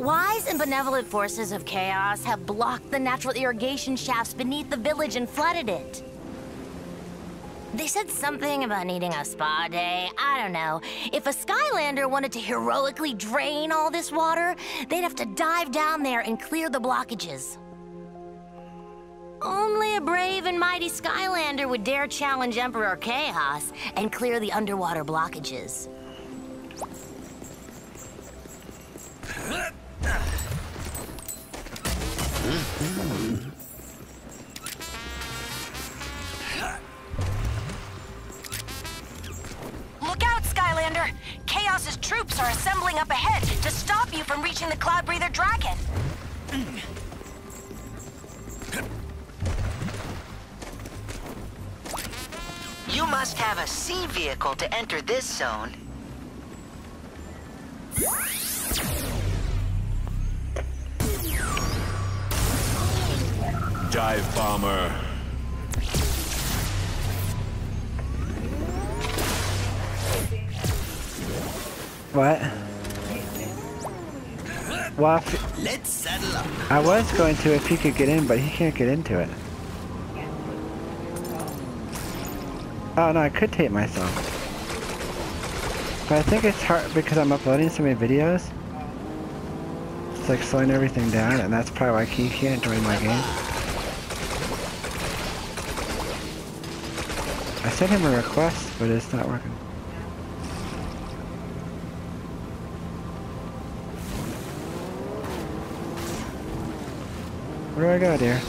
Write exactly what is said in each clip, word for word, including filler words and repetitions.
wise and benevolent forces of chaos have blocked the natural irrigation shafts beneath the village and flooded it. They said something about needing a spa day. I don't know. If a Skylander wanted to heroically drain all this water, they'd have to dive down there and clear the blockages. Only a brave and mighty Skylander would dare challenge Emperor Chaos and clear the underwater blockages. Look out, Skylander! Chaos's troops are assembling up ahead to stop you from reaching the Cloud Breather Dragon. You must have a sea vehicle to enter this zone. Dive bomber. What? Well, if, Let's saddle up. I was going to if he could get in, but he can't get into it. Oh no, I could tape myself. But I think it's hard because I'm uploading so many videos. It's like slowing everything down, and that's probably why he can't join my game. I sent him a request, but it's not working. Where do I go, dear?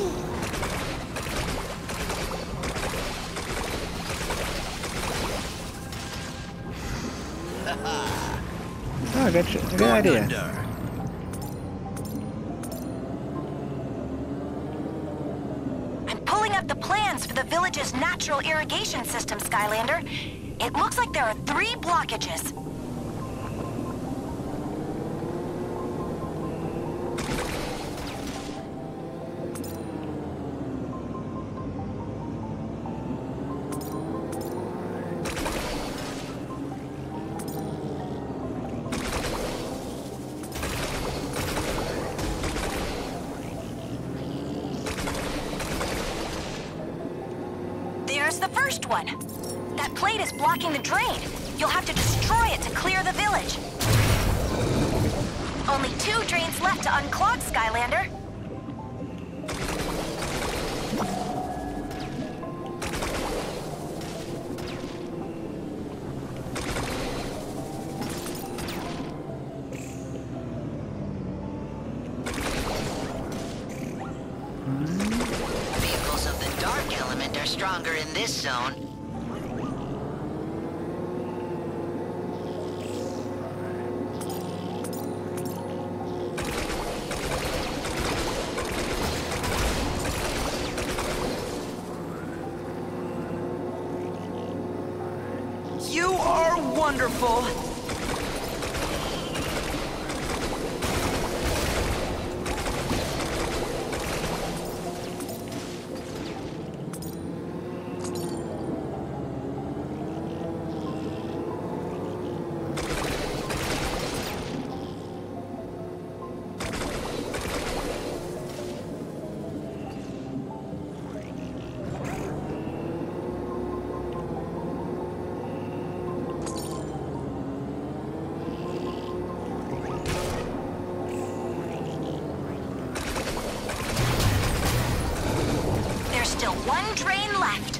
Oh, good, good idea. Under. I'm pulling up the plans for the village's natural irrigation system, Skylander. It looks like there are three blockages. There's the first one. That plate is blocking the drain. You'll have to destroy it to clear the village. Only two drains left to unclog, Skylander. Vehicles of the dark element are stronger in this zone. You are wonderful. Still one drain left.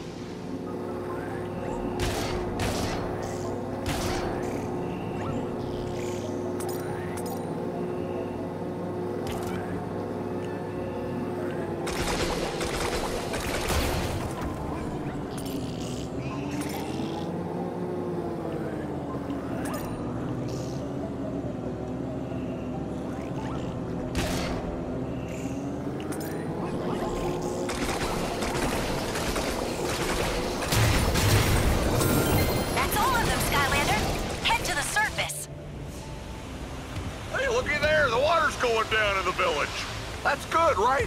Looky there, the water's going down in the village. That's good, right?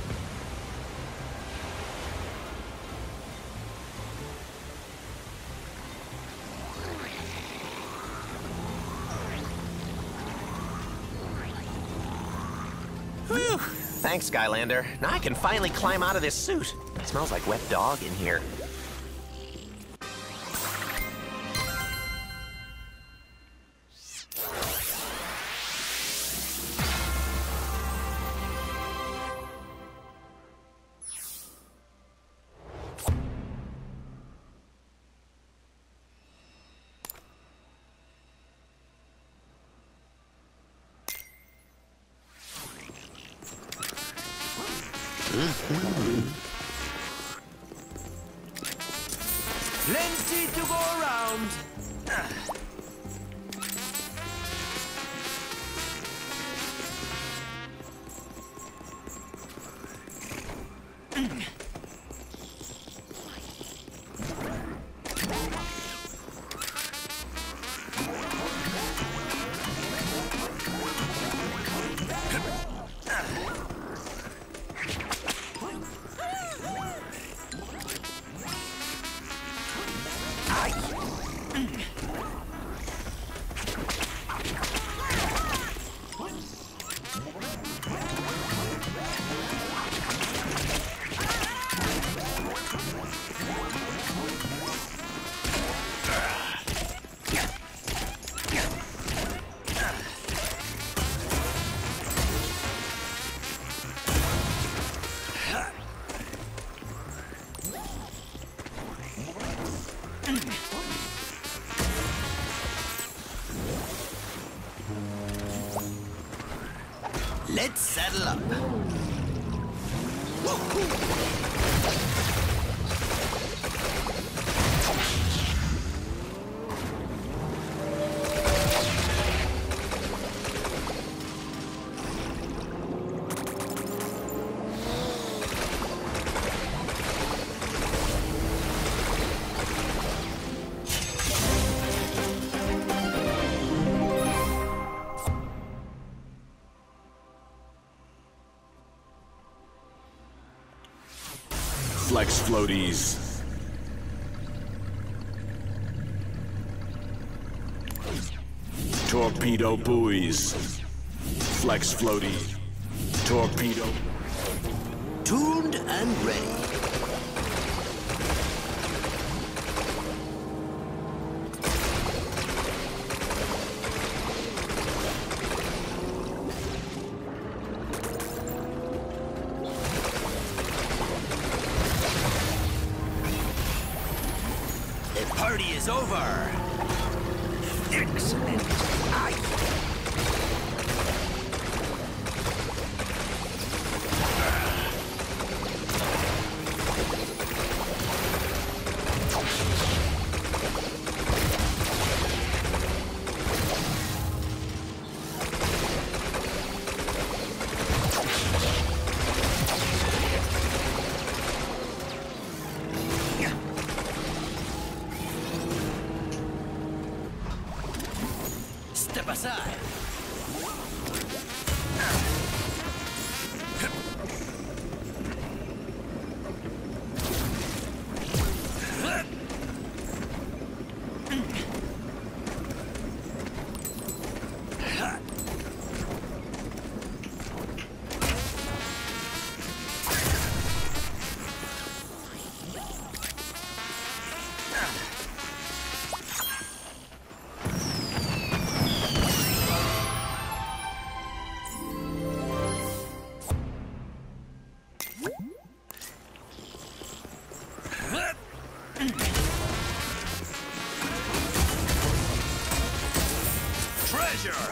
Thanks, Skylander. Now I can finally climb out of this suit. It smells like wet dog in here. Plenty to go around. Let's saddle up. Flex floaties. Torpedo buoys. Flex floaty. Torpedo. Tuned and ready. The party is over. Excellent. Aye. Step aside. Treasure!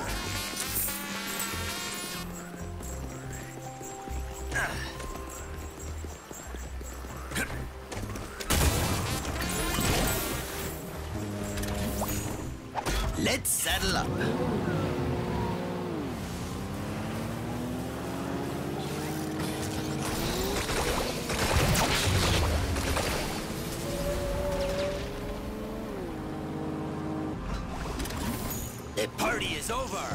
Let's saddle up. The party is over.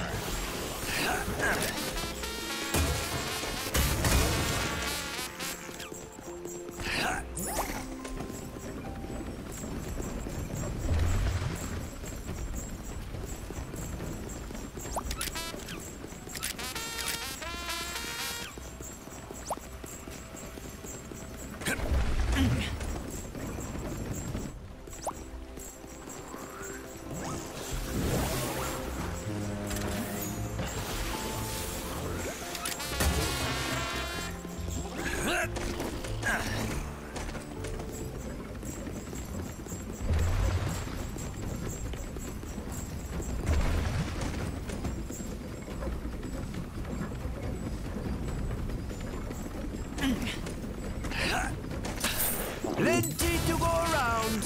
Plenty to go around.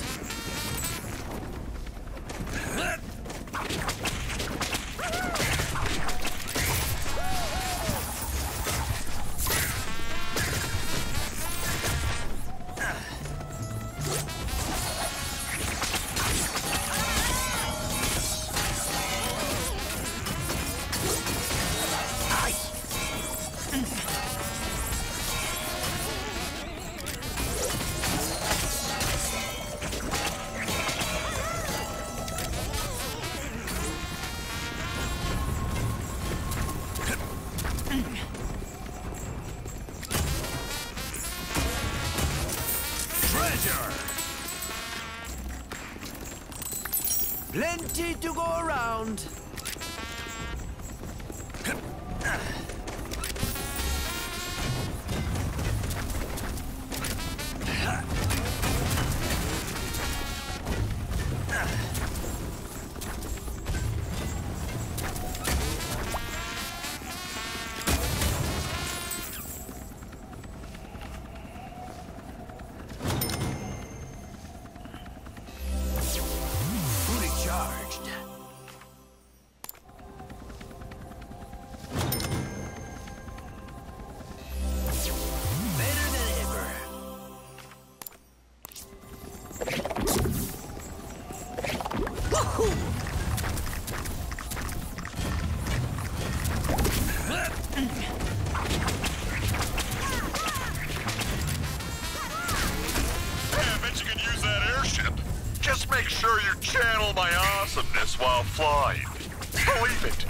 Plenty to go around. Fully charged. Better than ever. Woohoo! Hey, I bet you could use that airship. Just make sure you channel my awesomeness while flying. Believe it.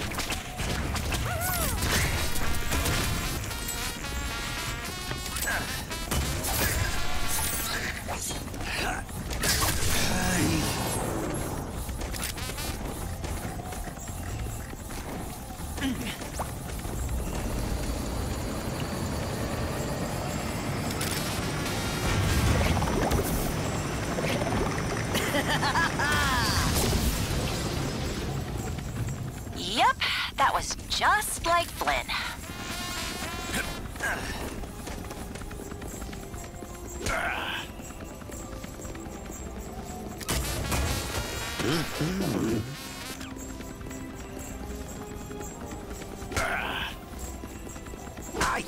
Yep, that was just like Flynn. Aye.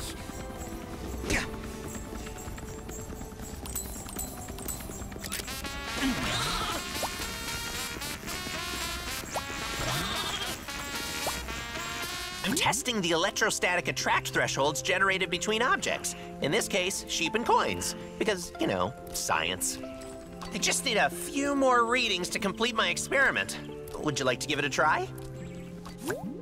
I'm testing the electrostatic attract thresholds generated between objects. In this case, sheep and coins. Because, you know, science. I just need a few more readings to complete my experiment. Would you like to give it a try?